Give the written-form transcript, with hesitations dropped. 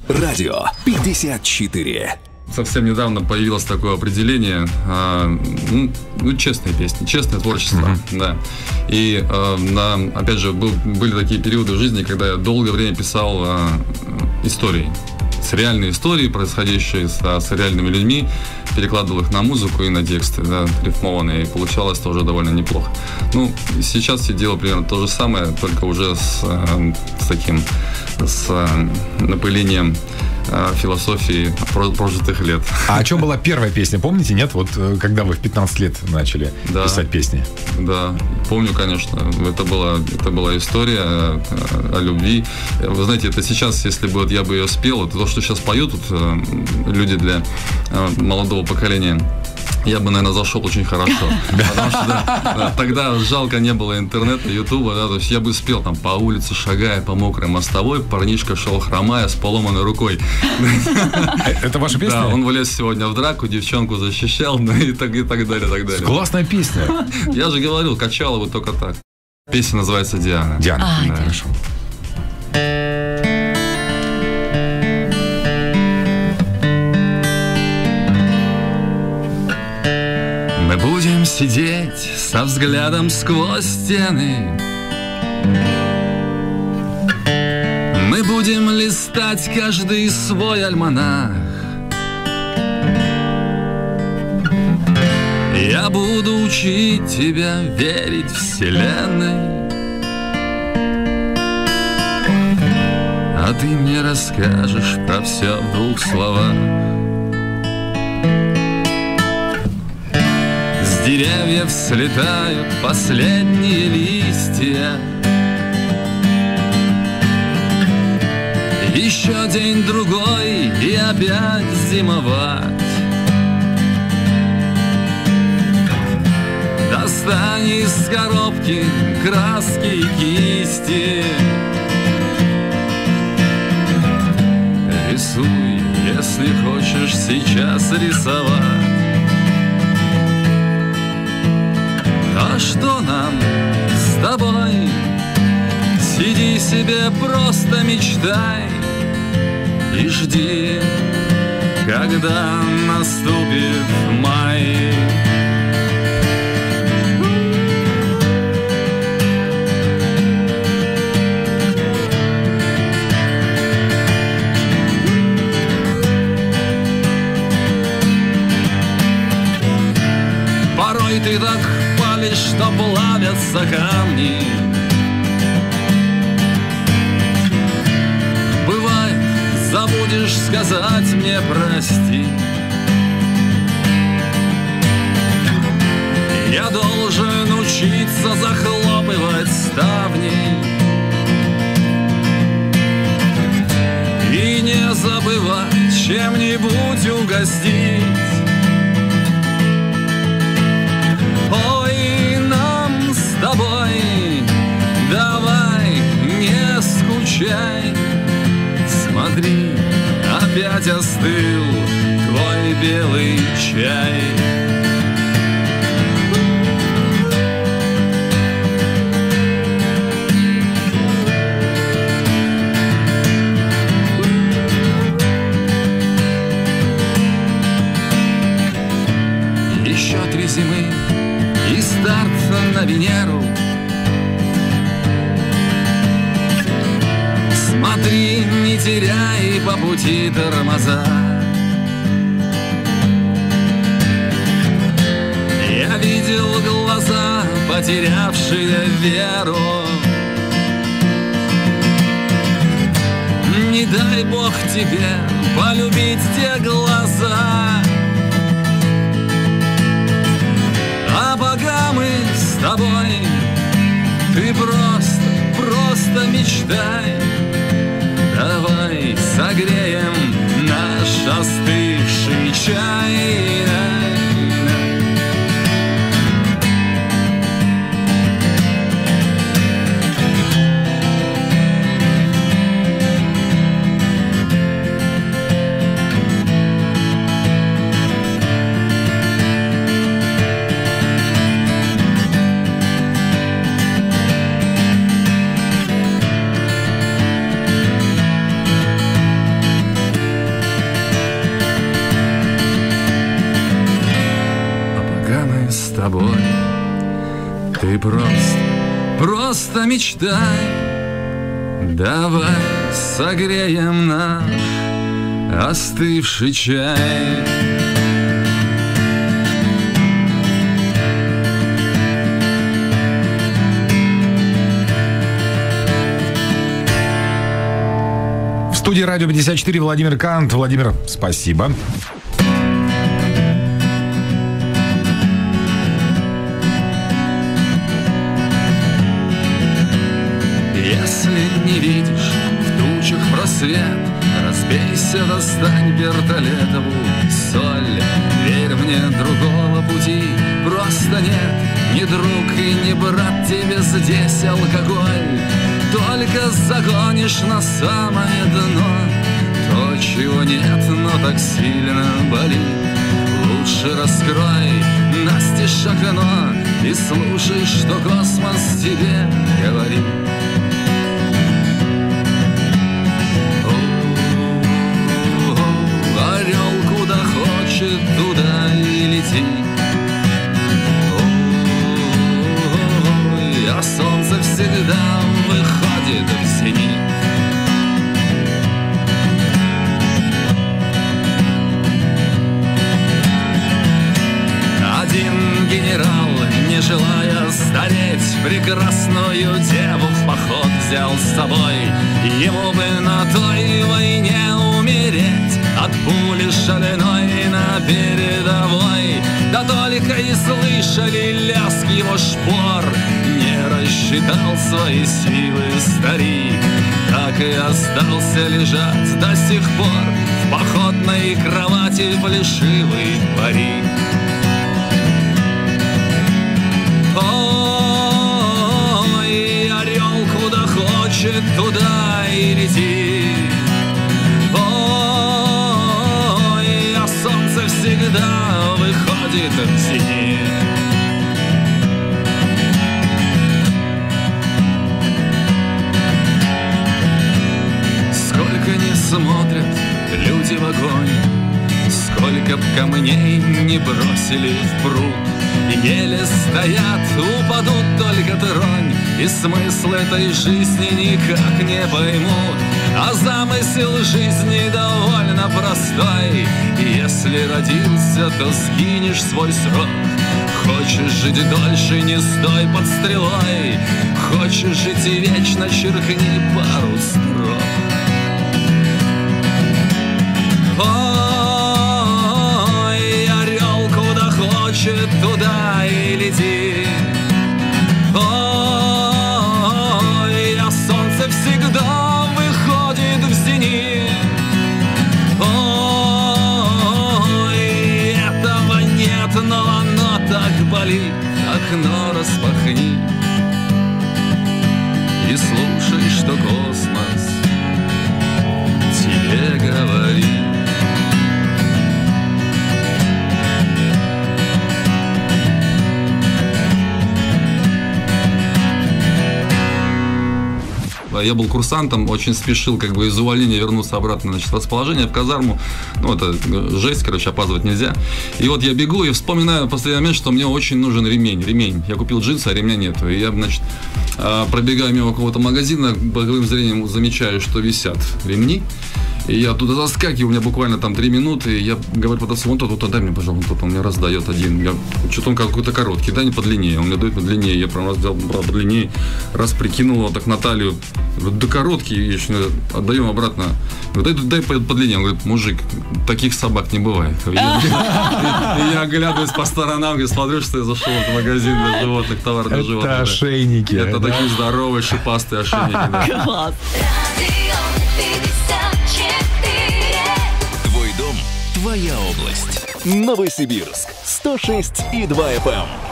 Радио 54. Совсем недавно появилось такое определение, честные песни, честное творчество, да. И, опять же, были такие периоды в жизни, когда я долгое время писал истории, реальные истории, происходящие с реальными людьми, перекладывал их на музыку и на тексты, да, рифмованные, и получалось тоже довольно неплохо. Сейчас я делаю примерно то же самое, только уже с напылением философии прожитых лет. А о чем была первая песня, помните, нет? Вот когда вы в 15 лет начали писать песни. Да, помню, конечно. Это была история о любви. Вы знаете, это сейчас, если бы я бы ее спел, это то, что сейчас поют люди для молодого поколения, я бы, наверное, зашел очень хорошо. Потому что тогда жалко не было интернета, ютуба, то есть я бы спел там по улице, шагая по мокрой мостовой, парнишка шел хромая с поломанной рукой. Это ваша песня? Да, он влез сегодня в драку, девчонку защищал, и так далее. Классная песня. Я же говорил, качал его только так. Песня называется «Диана». Диана, хорошо. Мы будем сидеть со взглядом сквозь стены. Мы будем листать каждый свой альманах. Я буду учить тебя верить вселенной, а ты мне расскажешь про все в 2 словах. С деревьев слетают последние листья. Еще день-другой и опять зимовать. Достань из коробки краски и кисти. Рисуй, если хочешь сейчас рисовать. А что нам с тобой? Сиди себе, просто мечтай и жди, когда наступит май. Порой ты так палишь, что плавятся камни. Бывает, забудешь сказать мне прости. Я должен учиться захлопывать ставни и не забывать чем-нибудь угостить. Ой, нам с тобой давай не скучай. Смотри, опять остыл твой белый чай. Еще 3 зимы и старт на Венеру. Смотри, не теряй по пути тормоза. Я видел глаза, потерявшие веру. Не дай Бог тебе полюбить те глаза. А пока мы с тобой, ты просто мечтай. Давай согреем наш остывший чай. тобой. Ты просто мечтай. Давай согреем наш остывший чай. В студии «Радио 54» Владимир Кант. Владимир, спасибо. Если не видишь в тучах просвет, разбейся, достань вертолетовую соль. Верь мне, другого пути просто нет. Ни друг и ни брат тебе здесь алкоголь. Только загонишь на самое дно то, чего нет, но так сильно болит. Лучше раскрой настежь окно и слушай, что космос тебе говорит. Орел куда хочет, туда и лети. А солнце всегда выходит в зенит. Один генерал, не желая стареть, прекрасную деву в поход взял с собой. Ему бы на той войне умереть от пули шальной на передовой. Да только и слышали лязг его шпор. Не рассчитал свои силы старик, так и остался лежать до сих пор в походной кровати плешивый парик. Ой, орел куда хочет, туда и лети. Ой, а солнце всегда выходит в зенит. Сколько не смотрят люди в огонь, сколько б камней не бросили в пруд, еле стоят, упадут, только тронь, и смысл этой жизни никак не поймут. А замысел жизни довольно простой. Если родился, то сгинешь свой срок. Хочешь жить дольше, не стой под стрелой. Хочешь жить и вечно, черкни пару строк. Ой, орел куда хочет, туда и лети. Ой, а солнце всегда выходит в зенит. Ой, этого нет, но оно так болит. Окно распахни и слушай, что космос тебе говорит. Я был курсантом, очень спешил как бы из увольнения вернуться обратно, значит, в расположение, в казарму. Ну, это жесть, короче, опаздывать нельзя. И вот я бегу и вспоминаю в последний момент, что мне очень нужен ремень. Я купил джинсы, а ремня нету. И я, значит, пробегаю мимо какого-то магазина, боковым зрением замечаю, что висят ремни. И я туда заскакиваю, у меня буквально там 3 минуты, и я говорю продавцу: вон тот, дай мне, пожалуйста, тот, он мне раздает один. Что-то он какой-то короткий, дай мне подлиннее. Он мне дает подлиннее, я прям раз взял подлиннее, раз прикинул его так на талию. Говорю: да короткий, еще отдаем обратно. Говорю: дай подлиннее. Он говорит: мужик, таких собак не бывает. И я оглядываюсь по сторонам, смотрю, что я зашел в магазин для животных, товар для животных. Это ошейники. Это такие здоровые, шипастые ошейники. Класс. Твой дом, твоя область. Новосибирск 106,2 FM.